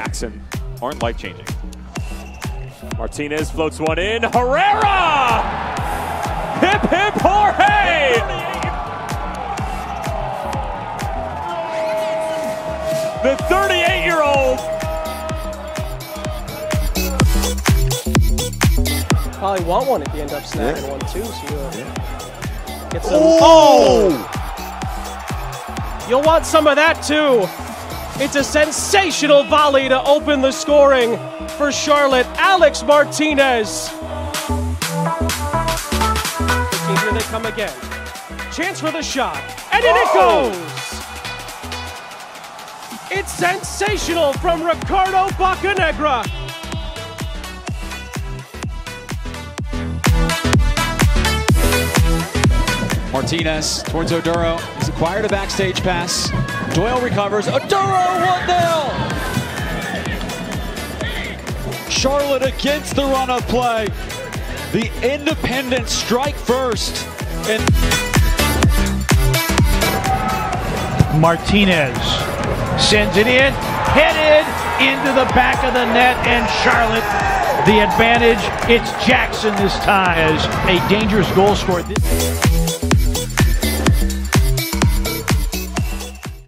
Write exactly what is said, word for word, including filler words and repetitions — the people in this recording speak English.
Jackson aren't life-changing. Martinez floats one in. Herrera! Hip, hip, Jorge! The thirty-eight-year-old. Probably want one if you end up snagging yeah. one too. So you'll yeah. get some. Oh! oh! You'll want some of that too. It's a sensational volley to open the scoring for Charlotte. Alex Martinez. Here they come again. Chance for the shot. And in it goes. It's sensational from Ricardo Bocanegra. Martinez towards Oduro. He's acquired a backstage pass. Doyle recovers. Oduro one nil. Charlotte against the run of play. The Independents strike first. And Martinez sends it in, headed into the back of the net, and Charlotte the advantage. It's Jackson this time as a dangerous goal scorer.